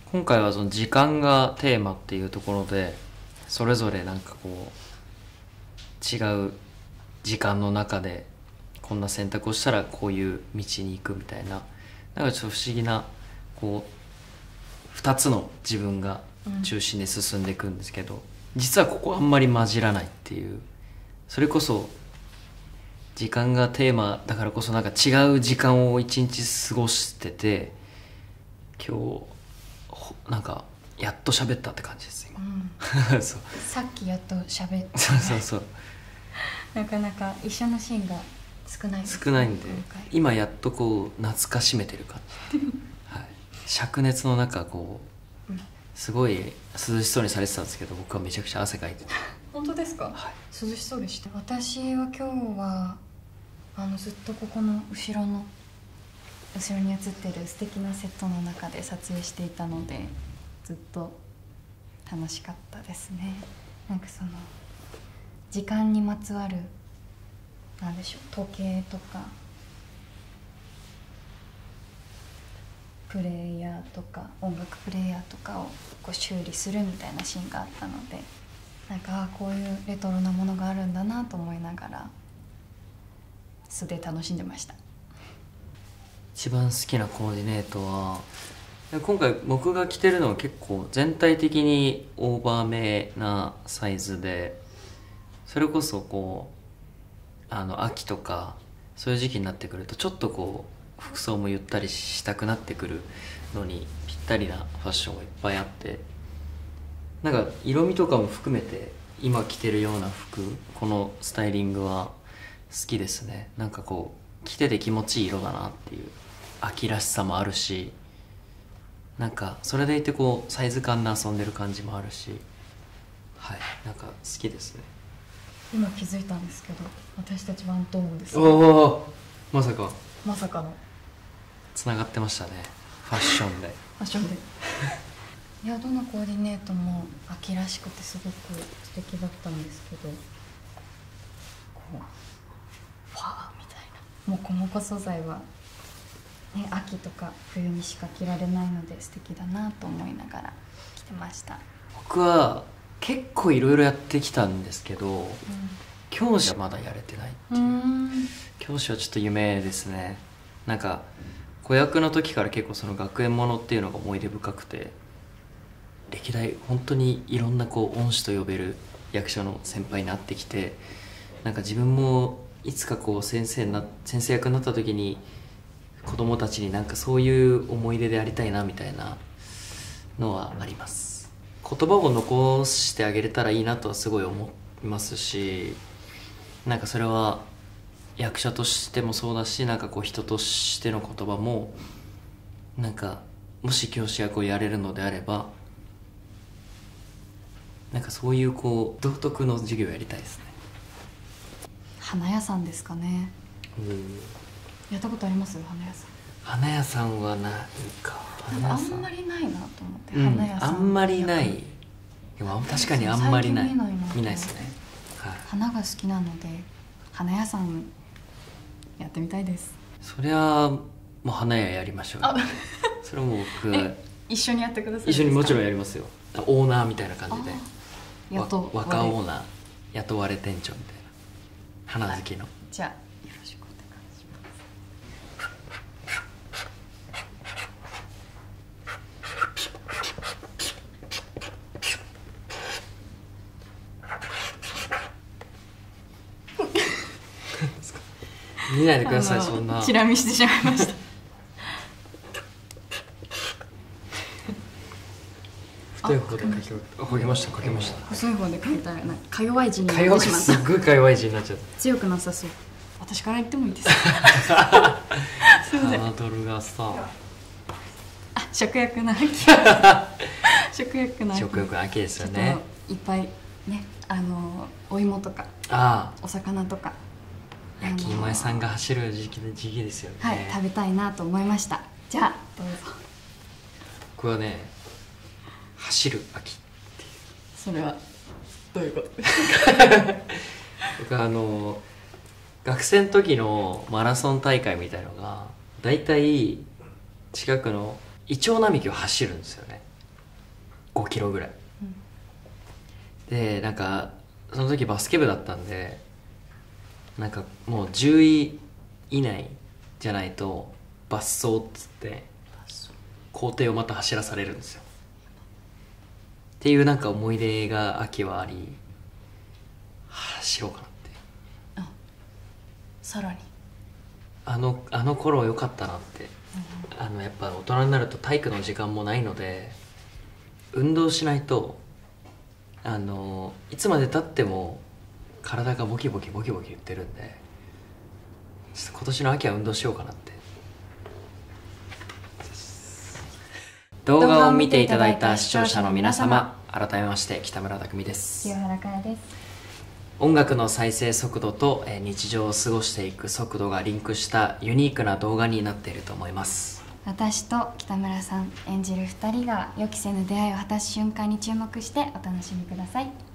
今回はその時間がテーマっていうところで、それぞれなんかこう違う時間の中でこんな選択をしたらこういう道に行くみたいな、なんかちょっと不思議なこう2つの自分が中心で進んでいくんですけど、実はここあんまり混じらないっていう、それこそ時間がテーマだからこそなんか違う時間を一日過ごしてて、今日なんかやっと喋ったって感じです今、そうさっきやっと喋ってそうそうそうなかなか一緒のシーンが少ないですね、 少ないんで今回今やっとこう懐かしめてる感じ、はい、灼熱の中こうすごい涼しそうにされてたんですけど、僕はめちゃくちゃ汗かいてて、 本当ですか、 はい、 涼しそうでした。私は今日はずっとここの後ろに映ってる素敵なセットの中で撮影していたので、ずっと楽しかったですね。なんかその時間にまつわるなんでしょう、時計とかプレイヤーとか音楽プレイヤーとかをこう修理するみたいなシーンがあったので、なんかこういうレトロなものがあるんだなと思いながら素で楽しんでました。 一番好きなコーディネートは今回僕が着てるのは結構全体的にオーバーめなサイズで、それこそこう秋とかそういう時期になってくるとちょっとこう服装もゆったりしたくなってくるのにぴったりなファッションがいっぱいあって、なんか色味とかも含めて今着てるような服、このスタイリングは好きですね。なんかこう着てて気持ちいい色だなっていう秋らしさもあるし、なんかそれでいてこうサイズ感で遊んでる感じもあるし、はい、なんか好きですね。 今気づいたんですけど、私たちワントーンです、 おお、まさかまさかのつながってましたね、ファッションで。 ファッションでいや、どのコーディネートも秋らしくてすごく素敵だったんですけど、こうファーみたいなモコモコ素材は、ね、秋とか冬にしか着られないので素敵だなと思いながら着てました。 僕は結構いろいろやってきたんですけど、教師はまだやれてないっていう、教師はちょっと夢ですね。なんか子役の時から結構その学園ものっていうのが思い出深くて、歴代本当にいろんなこう恩師と呼べる役者の先輩になってきて、なんか自分もいつかこう先生役になった時に子供たちになんかそういう思い出でありたいなみたいなのはあります。言葉を残してあげれたらいいなとはすごい思いますし、なんかそれは役者としてもそうだし、なんかこう人としての言葉も、なんかもし教師役をやれるのであれば、なんかそういうこう道徳の授業をやりたいですね。 花屋さんですかね。やったことあります？花屋さん。 花屋さんはないか。 なんかあんまりないなと思って、花屋さんあんまりない。でも確かにあんまりない。見ないですね、はい、 花が好きなので花屋さんやってみたいです。 そりゃもう花屋やりましょうよ。それはもう僕一緒にやってください。 一緒にもちろんやりますよ。オーナーみたいな感じで、若オーナー、雇われ店長みたいな、花好きの。 じゃあよろしくお願いします。 見ないでください、そんな。 チラ見してしまいました太い方で書きました。 細い方で書いたらなんかか弱い字になってしまった。 すっごいか弱い字になっちゃった。 強くなさそう。私から言ってもいいですか？すいません。 ハードルがさ、 食欲の秋食欲の秋ですよね。 いっぱいね、お芋とかお魚とか焼き芋屋さんが走る時期ですよね。 はい、食べたいなと思いました。じゃあどうぞ。 僕はね、走る秋っていう。 それはどういうこと僕学生の時のマラソン大会みたいのがだいたい近くのイチョウ並木を走るんですよね。 5キロぐらい、でなんかその時バスケ部だったんで、なんかもう10位以内じゃないと罰走っつって校庭をまた走らされるんですよっていうなんか思い出が秋はあり、走ろうかなって。 さらにあの頃良かったなって、やっぱ大人になると体育の時間もないので運動しないといつまでたっても体がボキボキボキボキ言ってるんで、ちょっと今年の秋は運動しようかなって。動画を見ていただいた視聴者の皆様、改めまして北村匠海です。 清原かやです。 音楽の再生速度と日常を過ごしていく速度がリンクしたユニークな動画になっていると思います。 私と北村さん演じる2人が予期せぬ出会いを果たす瞬間に注目してお楽しみください。